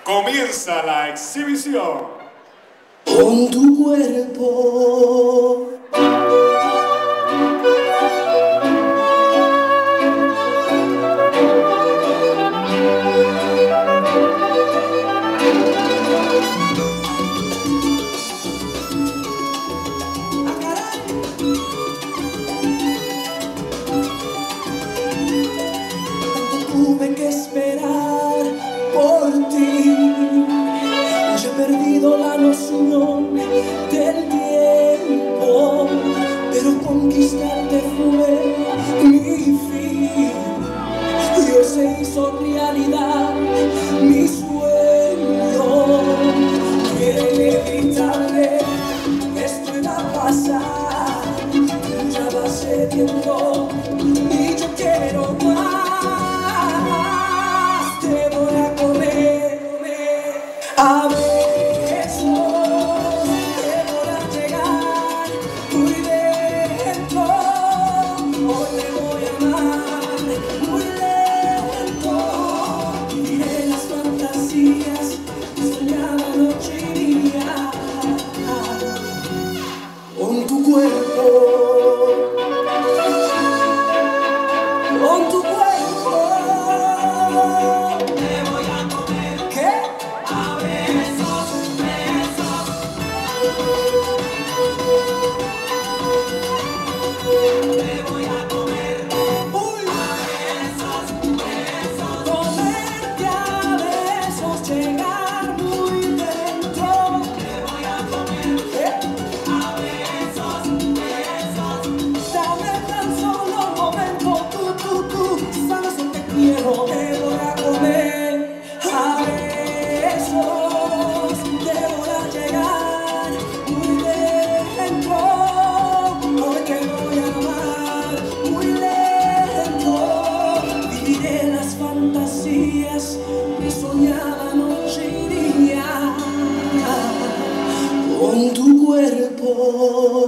Comienza la exhibición. Con tu cuerpo. Tuve que esperar por ti. Yo he perdido la noción del tiempo, pero conquistarte fue mi fin. Y hoy se hizo realidad mi sueño. Era inevitable, esto iba a pasar. Tú ya vas cediendo y yo quiero más. A besos demoran llegar muy lento. Hoy te voy a amar muy lento. Viviré las fantasías que soñaba noche y día con tu cuerpo, con tu cuerpo. Te voy a comer, a besos, besos. Comerte a besos, llegar muy dentro. Te voy a comer, a besos, besos. Dame tan solo un momento, tú, sabes que te quiero. Te voy a comer, a besos. Te voy a llegar muy dentro. Hoy te voy a amar muy lento. Viviré las fantasías que soñaba noche y día con tu cuerpo.